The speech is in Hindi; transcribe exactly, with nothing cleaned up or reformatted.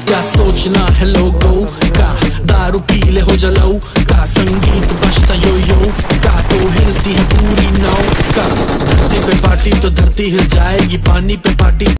क्या सोचना है लोगों का, दारू पी ले हो जलाऊ का, संगीत बजता यो यो का, तो हिलती है पूरी नाव का। धरती पे पार्टी तो धरती हिल जाएगी, पानी पे पार्टी